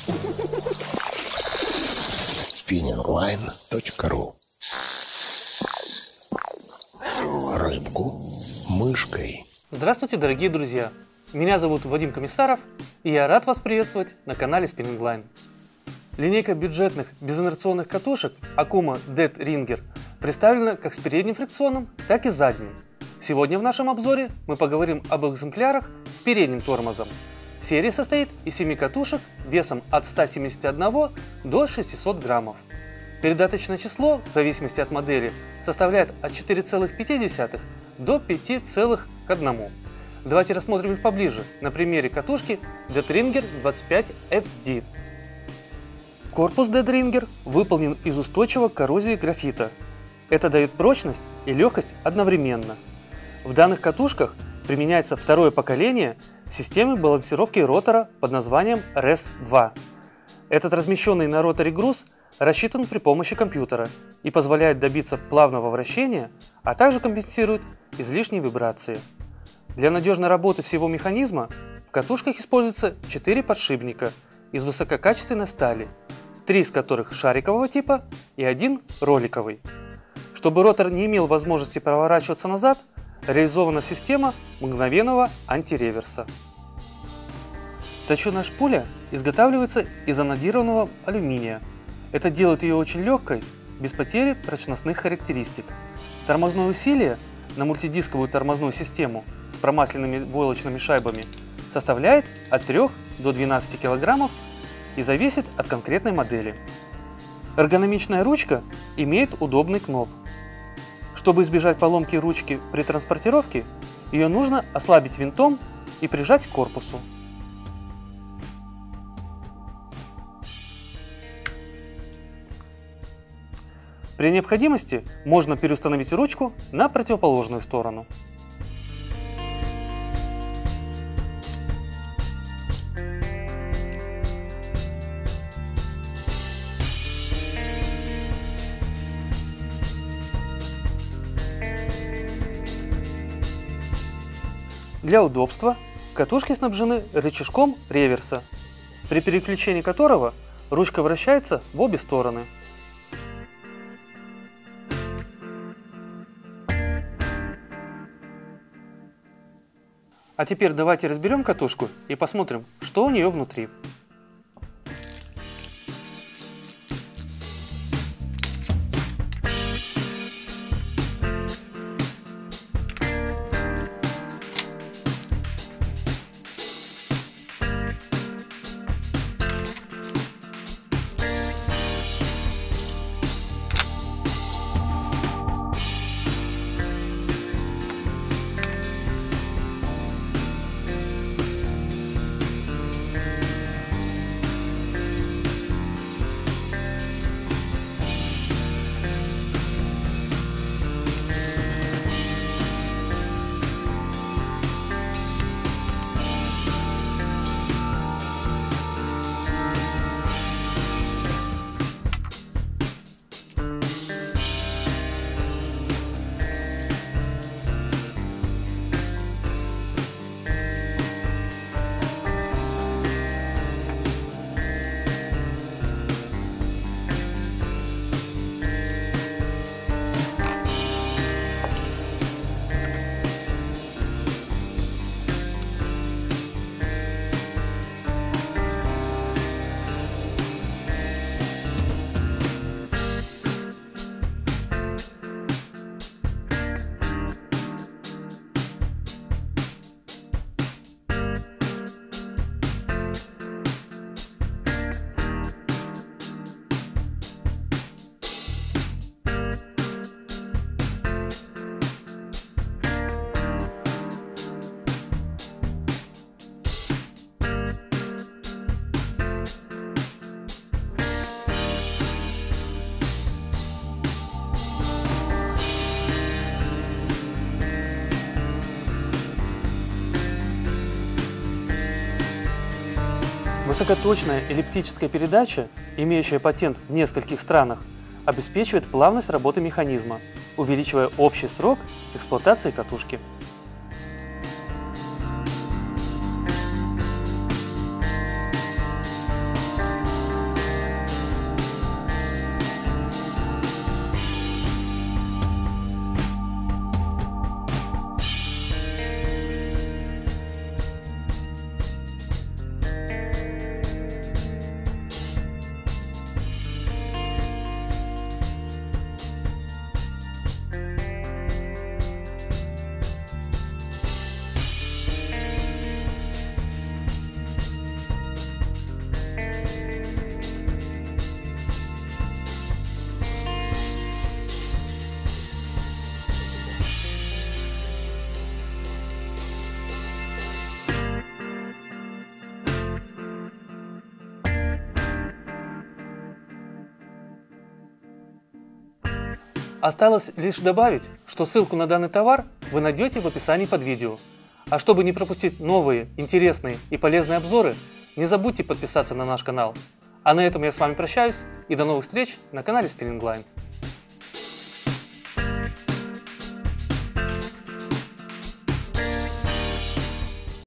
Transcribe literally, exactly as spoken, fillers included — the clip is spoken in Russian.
спиннинг лайн точка ру. Рыбку мышкой. Здравствуйте, дорогие друзья! Меня зовут Вадим Комиссаров, и я рад вас приветствовать на канале Spinning Line. Линейка бюджетных безинерционных катушек Okuma Dead Ringer представлена как с передним фрикционом, так и задним. Сегодня в нашем обзоре мы поговорим об экземплярах с передним тормозом. Серия состоит из семи катушек весом от ста семидесяти одного до шестисот граммов. Передаточное число, в зависимости от модели, составляет от четырёх целых пяти десятых до пяти целых одной. Давайте рассмотрим их поближе на примере катушки Dead Ringer двадцать пять эф ди. Корпус Dead Ringer выполнен из устойчивого к коррозии графита. Это дает прочность и легкость одновременно. В данных катушках применяется второе поколение системы балансировки ротора под названием рэс два. Этот размещенный на роторе груз рассчитан при помощи компьютера и позволяет добиться плавного вращения, а также компенсирует излишние вибрации. Для надежной работы всего механизма в катушках используется четыре подшипника из высококачественной стали, три из которых шарикового типа и один роликовый. Чтобы ротор не имел возможности проворачиваться назад, реализована система мгновенного антиреверса. Точеная шпуля изготавливается из анодированного алюминия. Это делает ее очень легкой, без потери прочностных характеристик. Тормозное усилие на мультидисковую тормозную систему с промасленными войлочными шайбами составляет от трёх до двенадцати килограммов и зависит от конкретной модели. Эргономичная ручка имеет удобный кноп. Чтобы избежать поломки ручки при транспортировке, ее нужно ослабить винтом и прижать к корпусу. При необходимости можно переустановить ручку на противоположную сторону. Для удобства катушки снабжены рычажком реверса, при переключении которого ручка вращается в обе стороны. А теперь давайте разберем катушку и посмотрим, что у нее внутри. Высокоточная эллиптическая передача, имеющая патент в нескольких странах, обеспечивает плавность работы механизма, увеличивая общий срок эксплуатации катушки. Осталось лишь добавить, что ссылку на данный товар вы найдете в описании под видео. А чтобы не пропустить новые, интересные и полезные обзоры, не забудьте подписаться на наш канал. А на этом я с вами прощаюсь и до новых встреч на канале Spinning Line.